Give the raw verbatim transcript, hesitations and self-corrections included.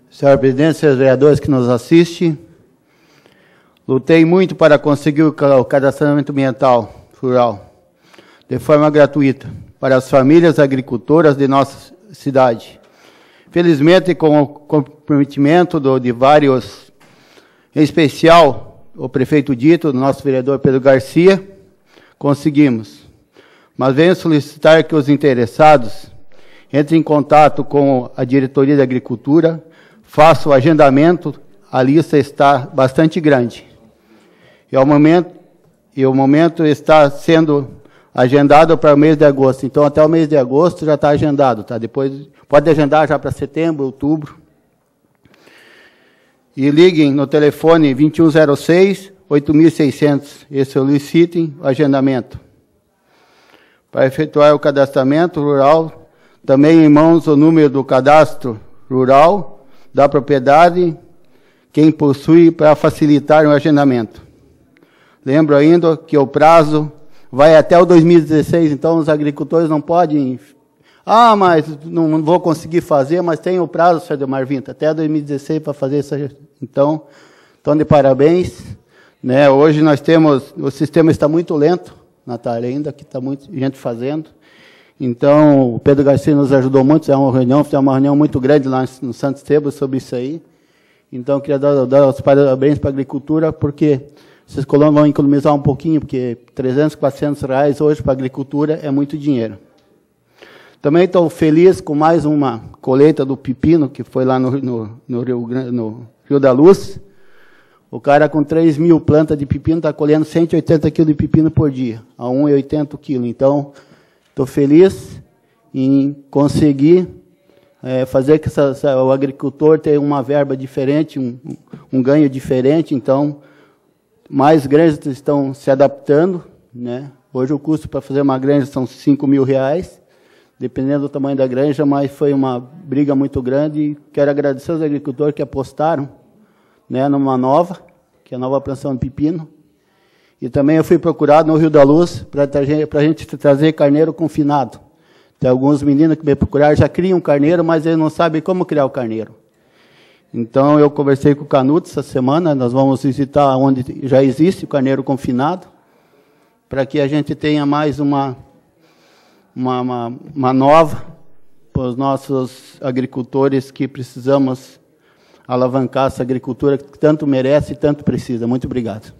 Senhor presidente, senhores vereadores que nos assistem, lutei muito para conseguir o cadastramento ambiental rural de forma gratuita para as famílias agricultoras de nossa cidade. Felizmente, com o comprometimento do, de vários, em especial o prefeito Dito, o nosso vereador Pedro Garcia, conseguimos. Mas venho solicitar que os interessados entrem em contato com a diretoria da agricultura, façam o agendamento, a lista está bastante grande. E, ao momento, e o momento está sendo agendado para o mês de agosto. Então, até o mês de agosto já está agendado, tá? Depois, pode agendar já para setembro, outubro. E liguem no telefone vinte e um zero seis, oito mil e seiscentos e solicitem o agendamento. Para efetuar o cadastramento rural, também em mãos o número do cadastro rural da propriedade, quem possui, para facilitar o agendamento. Lembro ainda que o prazo vai até o dois mil e dezesseis, então os agricultores não podem... Ah, mas não vou conseguir fazer, mas tem o prazo, senhor Delmar Vinta, até dois mil e dezesseis para fazer isso. Então, estão de parabéns. Né? Hoje nós temos... O sistema está muito lento, Natália, ainda, que está muita gente fazendo. Então, o Pedro Garcia nos ajudou muito, fizemos uma reunião, fizemos uma reunião muito grande lá no Santo Esteban sobre isso aí. Então, queria dar, dar os parabéns para a agricultura, porque esses colonos vão economizar um pouquinho, porque trezentos, quatrocentos reais hoje para a agricultura é muito dinheiro. Também estou feliz com mais uma colheita do pepino, que foi lá no, no, no, Rio, no Rio da Luz. O cara com três mil plantas de pepino está colhendo cento e oitenta quilos de pepino por dia, a um real e oitenta quilos. Então, estou feliz em conseguir é, fazer que essa, essa, o agricultor tenha uma verba diferente, um, um ganho diferente. Então, mais granjas estão se adaptando. Né? Hoje o custo para fazer uma granja são cinco mil reais, dependendo do tamanho da granja, mas foi uma briga muito grande. E quero agradecer aos agricultores que apostaram, né, numa nova, que é a nova plantação de pepino. E também eu fui procurado no Rio da Luz para a gente trazer carneiro confinado. Tem alguns meninos que me procuraram, já criam carneiro, mas eles não sabem como criar o carneiro. Então, eu conversei com o Canuto essa semana, nós vamos visitar onde já existe o carneiro confinado, para que a gente tenha mais uma, uma, uma, uma nova para os nossos agricultores que precisamos alavancar essa agricultura que tanto merece e tanto precisa. Muito obrigado.